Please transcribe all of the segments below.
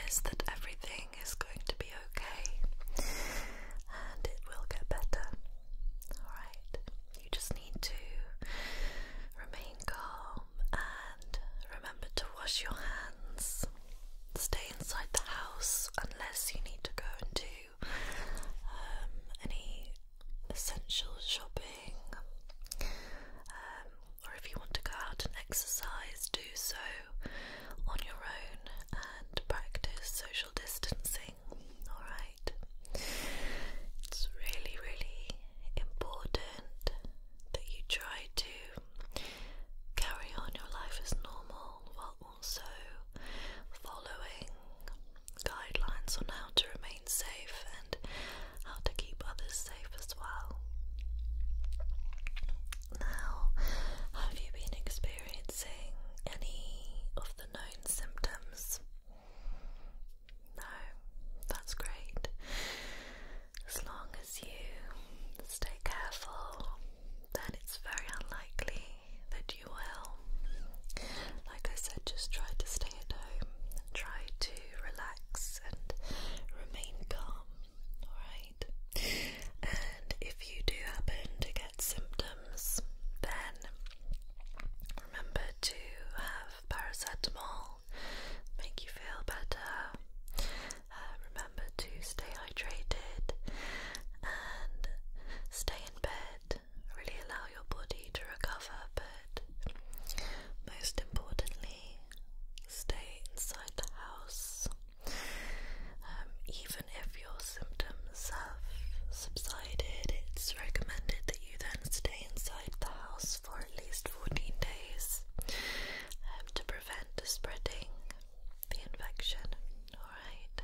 promise that everything is going to be okay and it will get better. Alright, you just need to remain calm and remember to wash your hands. Stay inside the house unless you need to go and do any essential shopping, or if you want to go out and exercise, do so on your own and practice social distancing. Alright, it's really, really important that you try to carry on your life as normal while also following guidelines on how to remain safe and how to keep others safe as well. Now, have you been experiencing any of the known symptoms? No, that's great. As long as you stay careful, then it's very unlikely that you will. Like I said, just try to stay at home and try to relax and remain calm, alright? And if you do happen to get symptoms, then remember to have paracetamol, make you feel better. Remember to stay hydrated and stay in bed. Really allow your body to recover, but most importantly, stay inside the house. Even if your symptoms have subsided, it's recommended that you then stay inside the house for at least 14 days to prevent spreading the infection. Alright?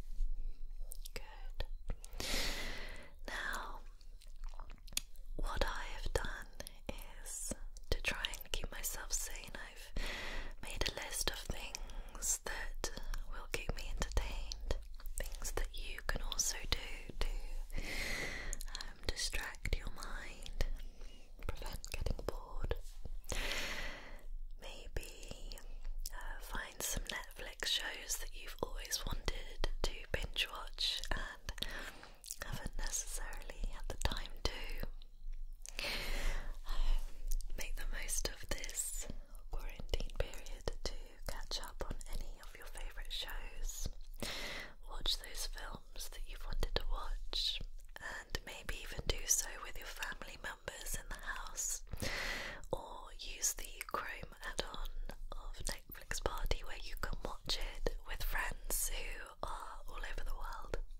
Good. Now, what I have done is to try and keep myself sane. I've made a list of things that will keep me entertained, things that you can also do to distract your mind, prevent getting bored. Maybe find some Netflix shows that you've always wanted to binge watch and haven't necessarily had the time to. Make the most of this quarantine period to catch up on any of your favourite shows. Watch those films that you've wanted to watch, and maybe even do so with your family members in the house, or use the Chrome add-on of Netflix Party where you can watch it with friends who are all over the world.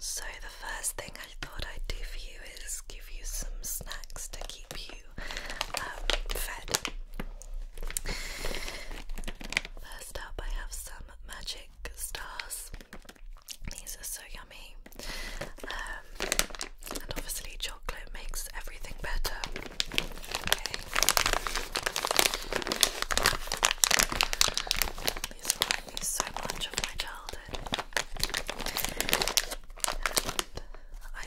So the first thing I thought I'd do for you is give you some snacks to keep you fed. First up, I have some magic stars. These are so yummy. And obviously chocolate makes everything better. Okay. These remind me so much of my childhood. And I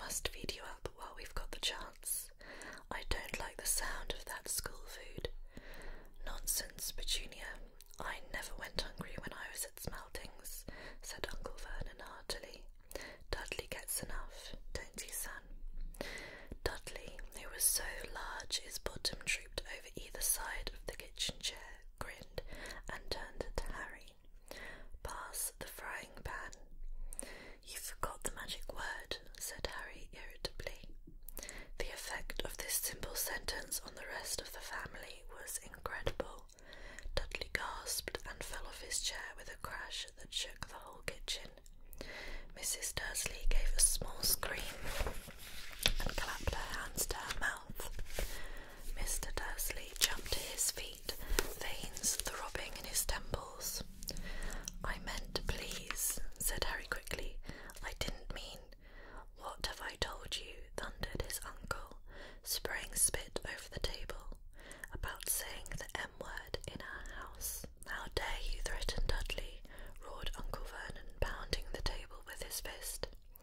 must feed you up while we've got the chance. I don't like the sound of that school food. Nonsense, Petunia. I never went hungry when I was at Smeltings, said Uncle Vernon heartily. Dudley gets enough, don't he, son? Dudley, who was so large his bottom drooped over either side of the kitchen chair, grinned and turned to Harry. Pass the frying pan. You forgot the magic word, said Harry irritably. The effect of this simple sentence on the rest of the family was incredible. Dudley gasped and fell off his chair with a crash that shook the whole kitchen. Mrs. Dursley gave a small scream and clapped her hands to her mouth. Mr. Dursley jumped to his feet, veins throbbing in his temples. I meant please, said Harry quickly. I didn't mean. What have I told you? Thundered his uncle, spraying spit over the table. About saying the M word in our house. How dare you threaten Dudley? Roared Uncle Vernon, pounding the table with his fist.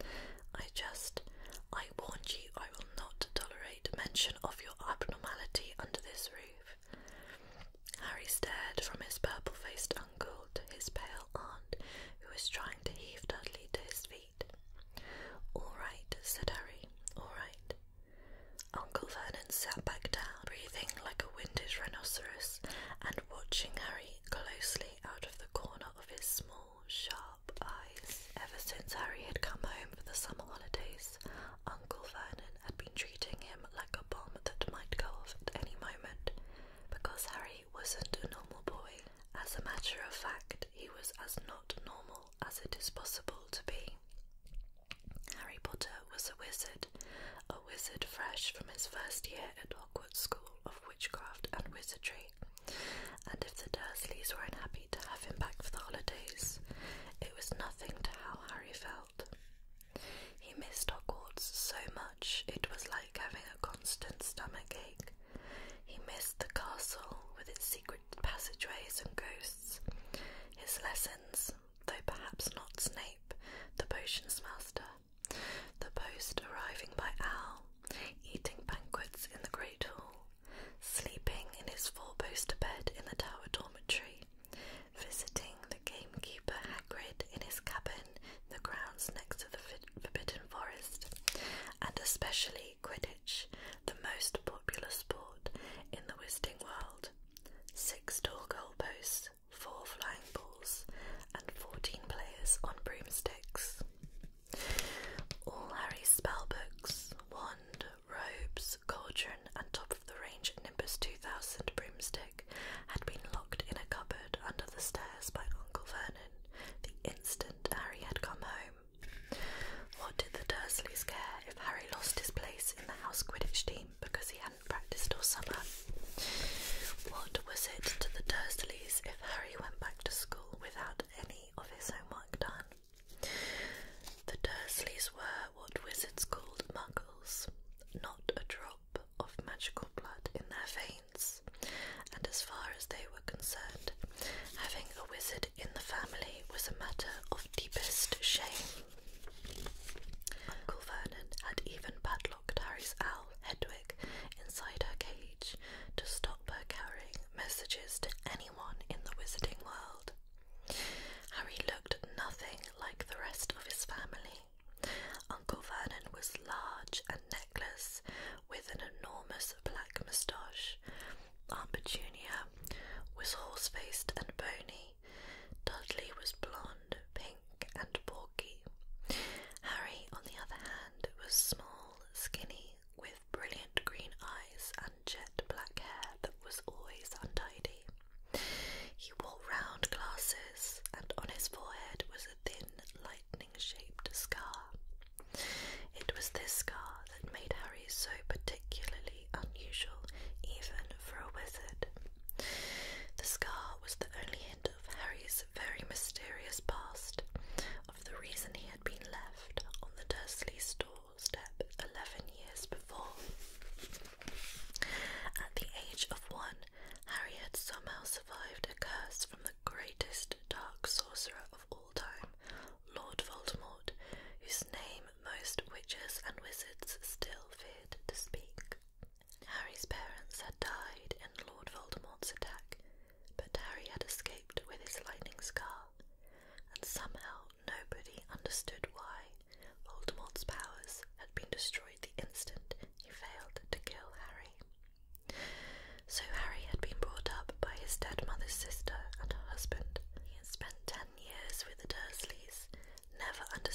I warned you I will not tolerate mention of your abnormality under this roof. Harry stared from his purple-faced uncle to his pale aunt, who was trying to heave Dudley to his feet. All right, said Harry, all right. Uncle Vernon sat back down, breathing like a winded rhinoceros, and watching Harry closely out of the corner of his small, sharp eyes. Ever since Harry had come home for the summer holidays, Uncle Vernon had been treating him like a bomb that might go off at any moment, because Harry wasn't a normal boy. As a matter of fact, he was as not normal as it is possible to be. Harry Potter was a wizard fresh from his first year at Hogwarts School of Witchcraft and Wizardry, and if the Dursleys were unhappy to have him back for the holidays, it was nothing to how Harry felt. He missed Hogwarts so much it was like having a constant stomach ache. He missed the castle with its secret passageways and ghosts, his lessons, though perhaps not Snape, the potions master, the post arriving by owl, eating banquets in the Great Hall, sleeping in his four-poster bed in the Tower dormitory, visiting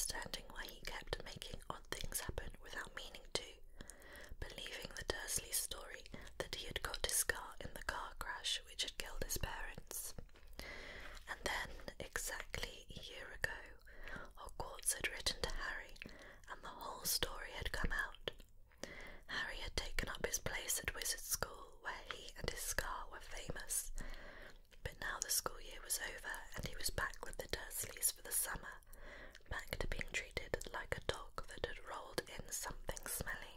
understanding why he kept making odd things happen without meaning to, believing the Dursleys' story that he had got his scar in the car crash which had killed his parents. And then, exactly a year ago, Hogwarts had written to Harry, and the whole story had come out. Harry had taken up his place at Wizard School, where he and his scar were famous. But now the school year was over, and he was back with the Dursleys for the summer, back to being treated like a dog that had rolled in something smelly.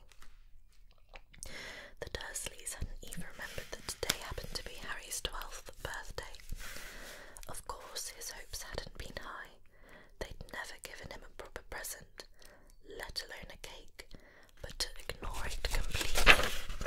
The Dursleys hadn't even remembered that today happened to be Harry's 12th birthday. Of course, his hopes hadn't been high. They'd never given him a proper present, let alone a cake, but to ignore it completely.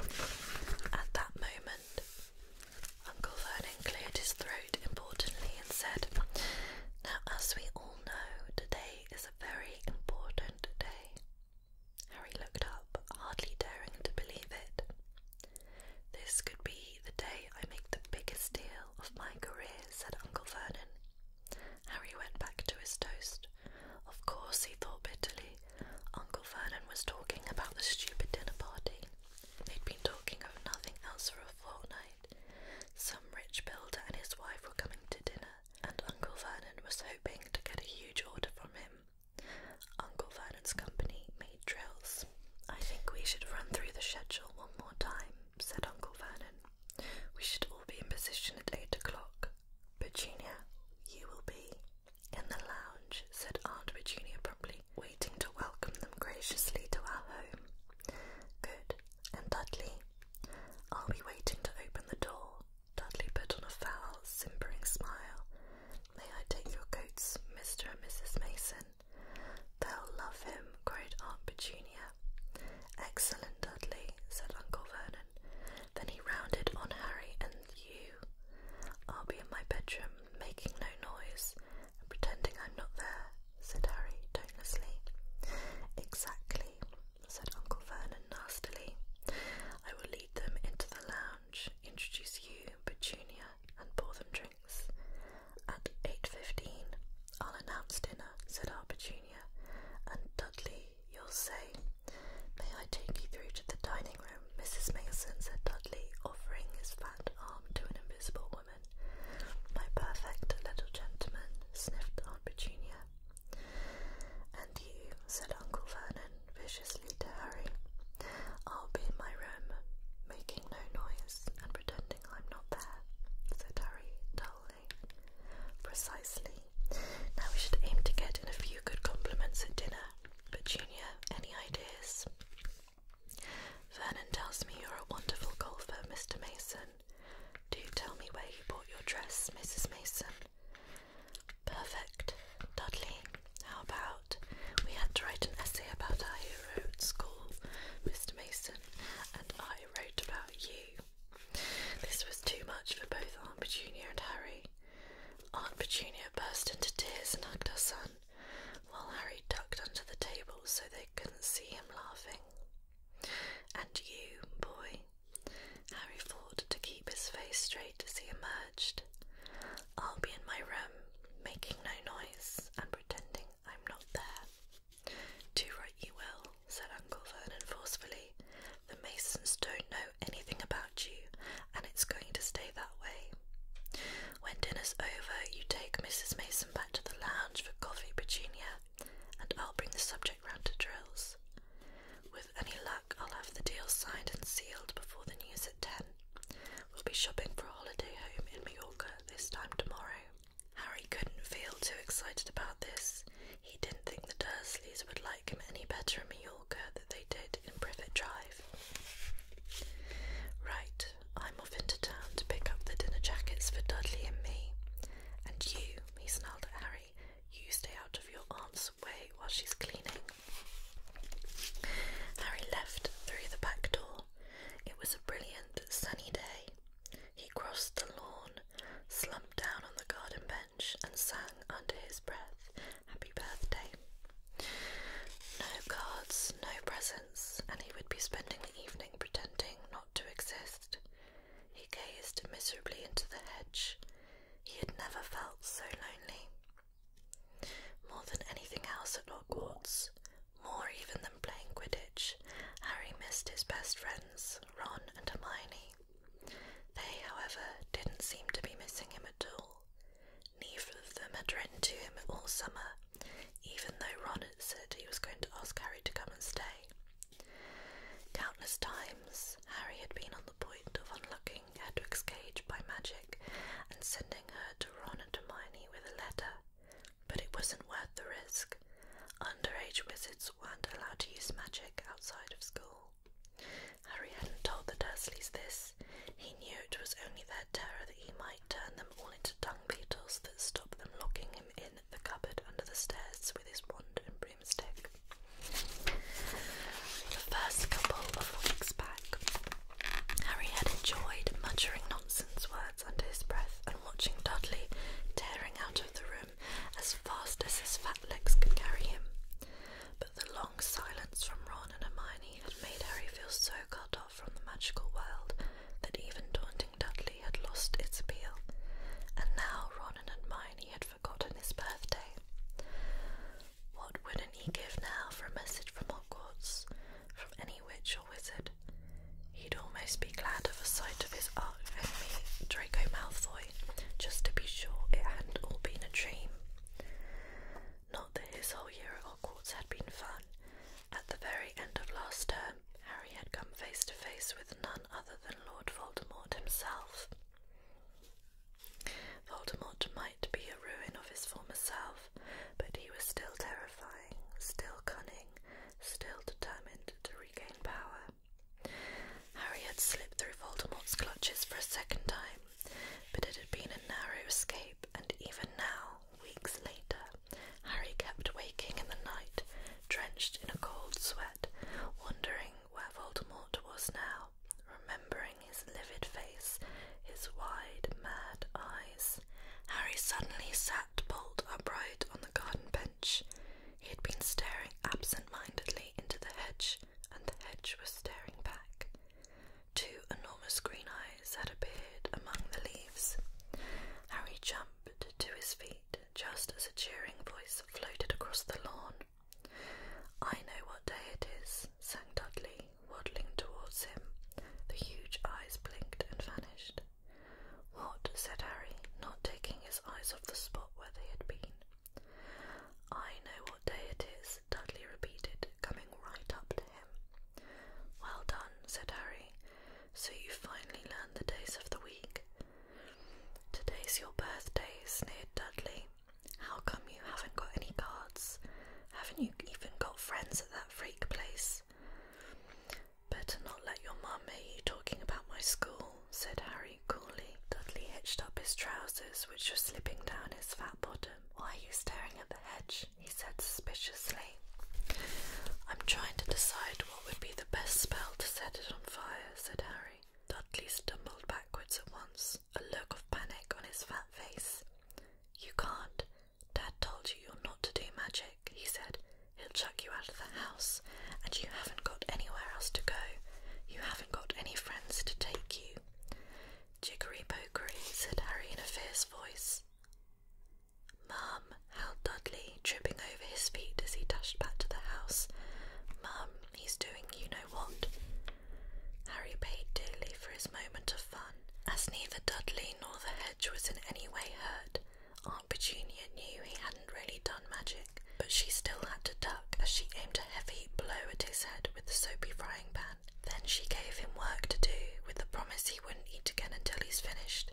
At that moment, Uncle Vernon cleared his throat importantly and said, "Now, as we all know, today is a very important day." Harry looked up, hardly daring to believe it. "This could be the day I make the biggest deal of my career," said Uncle Vernon. Harry went back to his toast. Of course, he thought bitterly, Uncle Vernon was talking about the stupid dinner party. They'd been talking of nothing else for a fortnight. Some rich builder and his wife were coming to dinner, and Uncle Vernon was hoping to get a huge order from him. Uncle Vernon's company made drills. "I think we should run through the schedule one more time," said Uncle Vernon. "We should all be in position at 8 o'clock. Petunia, you will be in the lounge," said Aunt Petunia promptly, waiting to welcome them graciously to our home. "Good. And Dudley?" "I'll be waiting to open the door." Dudley put on a foul, simpering smile. "May I take your coats, Mr. and Mrs. Mason?" "They'll love him," cried Aunt Petunia. "Excellent, Dudley," said Uncle Vernon. Then he rounded on Harry and you. "I'll be in my bedroom, making no noise, and pretending I'm not there," said Harry tonelessly. "Exactly," said Uncle Vernon nastily. "I will lead them into the lounge, introduce you, Petunia, and pour them drinks. At 8:15, I'll announce dinner," said Aunt Petunia. "And Dudley, you'll say, 'May I take you through to the dining room, Mrs. Mason?'" said Dudley, offering his fat arm to an invisible woman. "My perfect little gentleman," sniffed Aunt Petunia. "And you," said Uncle Vernon viciously to Harry. "I'll be in my room, making no noise and pretending I'm not there," said Harry dully. "Precisely. Now we should aim to get in a few good compliments at dinner. Petunia, any ideas?" "Vernon tells me you're a wonderful golfer, Mr. Mason. Do tell me where you bought your dress, Mrs. Mason." "Perfect. Dudley, how about we had to write an essay about our hero at school, Mr. Mason, and I wrote about you." This was too much for both Aunt Petunia and Harry. Aunt Petunia burst into tears and hugged her son, while Harry ducked under the table so they couldn't see him laughing. "And you, boy?" Harry fought to keep his face straight as he emerged. "I'll be in my room, making no noise and pretending I'm not there." "Too right you will," said Uncle Vernon forcefully. "The Masons don't know anything about you, and it's going to stay that way. When dinner's over, you take Mrs. Mason back to the lounge for coffee, Petunia, and I'll bring the subject round to drills. With any luck, I'll have the deal signed and sealed before the news at 10. We'll be shopping for a holiday home in Mallorca magic and sending her to Ron and Hermione with a letter, but it wasn't worth the risk. Underage wizards weren't allowed to use magic outside of school. Harry hadn't told the Dursleys this. He knew it was only their terror that he might turn them all into dung beetles that stopped them locking him in the cupboard under the stairs with his wand and broomstick. The first couple of weeks back, Harry had enjoyed muttering nonsense words under his breath and watching Dudley tearing out of the room as fast as his fat legs could carry him. But the long silence from Ron and Hermione had made Harry feel so cut off from the magical world that even taunting Dudley had lost its appeal, and now Ron and Hermione had forgotten his birthday. What wouldn't he give now for a message from Hogwarts, from any witch or wizard? He'd almost be glad of a sight of his arch-enemy Draco Malfoy, just to be sure it hadn't all been a dream. Not that his whole year at Hogwarts had been fun. At the very end of last term, Harry had come face to face with none other than Lord Voldemort himself. Voldemort might be a ruin of his former self, but he was still terrifying, still cunning, still determined to regain power. Harry had slipped through Voldemort's clutches for a second time, but it had been a narrow escape, and even now, weeks later, Harry kept waking in the night, drenched in a cold sweat, wondering where Voldemort was now, remembering his livid face, his wide, mad eyes. Harry suddenly sat bolt upright on the garden bench. He had been staring absent-mindedly into the hedge, and the hedge was staring back. Two enormous green eyes had appeared among the leaves. Harry jumped to his feet just as a cheering voice floated across the lawn. "I know what day it is," sang Dudley, waddling towards him. The huge eyes blinked and vanished. "What?" said Harry, not taking his eyes off the spot where they had been. "I know what day it is," Dudley repeated, coming right up to him. "Well done," said Harry. "So you finally learned the days of the week." "Today's your birthday," sneered Dudley. "How come you haven't got any cards? Haven't you even got friends at that freak place?" "Better not let your mum hear you talking about my school," said Harry coolly. Dudley hitched up his trousers, which were slipping down his fat bottom. "Why are you staring at the hedge?" he said suspiciously. "I'm trying to decide what would be the best spell to set it on fire," said Harry. Dudley stumbled backwards at once, a look of panic on his fat face. "You can't. Dad told you you're not to do magic," he said. "He'll chuck you out of the house, and you haven't got anywhere else to go. You haven't got any friends to take you." "Jiggery-pokery," said Harry in a fierce voice. "Mum," howled Dudley, tripping over his feet as he dashed back to the house. "Mum, he's doing you-know-what." Harry paid dearly for his moment of fun. As neither Dudley nor the hedge was in any way hurt, Aunt Petunia knew he hadn't really done magic, but she still had to duck as she aimed a heavy blow at his head with the soapy frying pan. Then she gave him work to do, with the promise he wouldn't eat again until he's finished.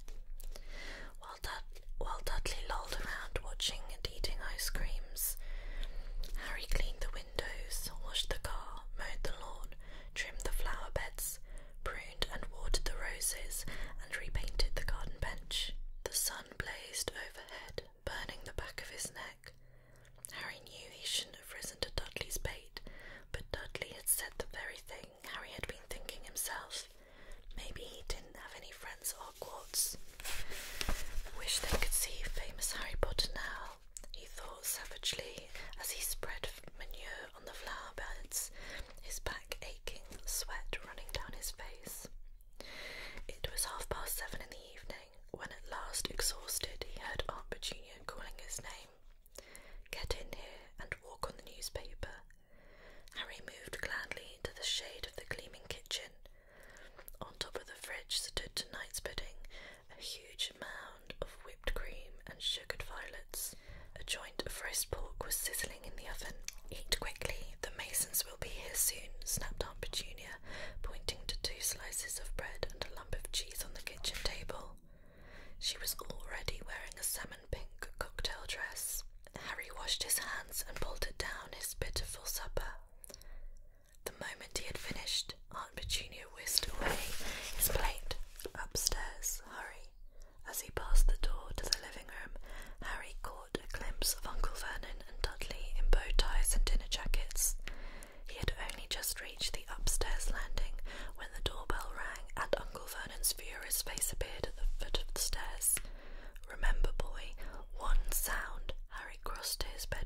While Dudley lolled around watching and eating ice creams, Harry cleaned the windows, washed the car, mowed the lawn, trimmed the flower beds, pruned and watered the roses, and repainted the garden bench. The sun blazed overhead, burning the back of his neck. Harry knew he shouldn't have risen to Dudley's bait, but Dudley had said the very thing Harry had been thinking himself. Maybe he didn't have any friends at Hogwarts. "Wish they could see famous Harry Potter now," he thought savagely as he spread manure on the flower beds, his back aching, sweat running down his face. It was 7:30 in the evening when at last, exhausted, he heard Aunt Petunia calling his name. "Get in here and walk on the newspaper." Harry moved gladly into the shade of the gleaming kitchen. On top of the fridge stood tonight's pudding, a huge mound of whipped cream and sugared violets. A joint of roast pork was sizzling in the oven. "Eat quickly, the Masons will be here soon," snapped Aunt Petunia, pointing to 2 slices of bread and a lump of cheese on the kitchen table. She was already wearing a salmon-pink cocktail dress. Harry washed his hands and bolted down his pitiful supper. The moment he had finished, Aunt Petunia whisked away his plate. Upstairs, hurry. As he passed the door to the living room, Harry caught a glimpse of Uncle Vernon and Dudley in bow ties and dinner jackets. He had only just reached the upstairs landing when the doorbell rang and Uncle Vernon's furious face appeared at the foot of the stairs. Remember, boy, one sound. Harry crossed to his bedroom